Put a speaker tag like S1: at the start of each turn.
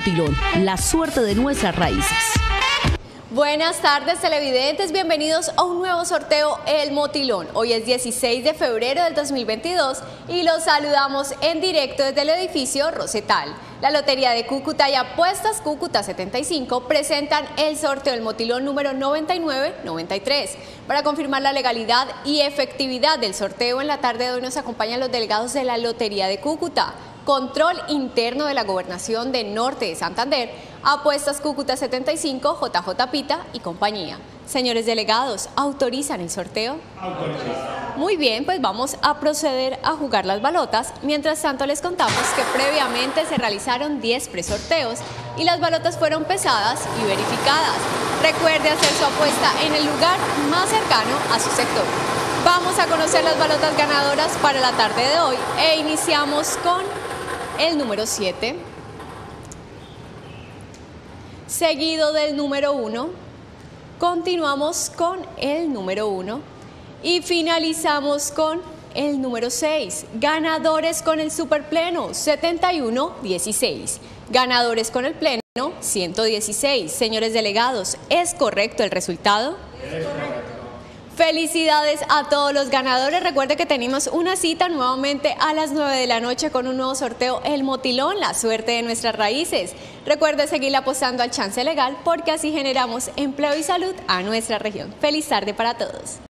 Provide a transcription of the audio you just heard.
S1: Motilón, la suerte de nuestras raíces.
S2: Buenas tardes, televidentes, bienvenidos a un nuevo sorteo El Motilón. Hoy es 16 de febrero del 2022 y los saludamos en directo desde el edificio Rosetal. La Lotería de Cúcuta y Apuestas Cúcuta 75 presentan el sorteo del Motilón número 9993. Para confirmar la legalidad y efectividad del sorteo, en la tarde de hoy nos acompañan los delegados de la Lotería de Cúcuta, Control Interno de la Gobernación de Norte de Santander, Apuestas Cúcuta 75, JJ Pita y compañía. Señores delegados, ¿autorizan el sorteo? Autorizan. Muy bien, pues vamos a proceder a jugar las balotas. Mientras tanto, les contamos que previamente se realizaron 10 presorteos y las balotas fueron pesadas y verificadas. Recuerde hacer su apuesta en el lugar más cercano a su sector. Vamos a conocer las balotas ganadoras para la tarde de hoy e iniciamos con el número 7, seguido del número 1, continuamos con el número 1 y finalizamos con el número 6. Ganadores con el superpleno, 7116. Ganadores con el pleno, 116. Señores delegados, ¿es correcto el resultado? Es correcto. Felicidades a todos los ganadores. Recuerde que tenemos una cita nuevamente a las 9 de la noche con un nuevo sorteo El Motilón, la suerte de nuestras raíces. Recuerde seguir apostando al chance legal porque así generamos empleo y salud a nuestra región. Feliz tarde para todos.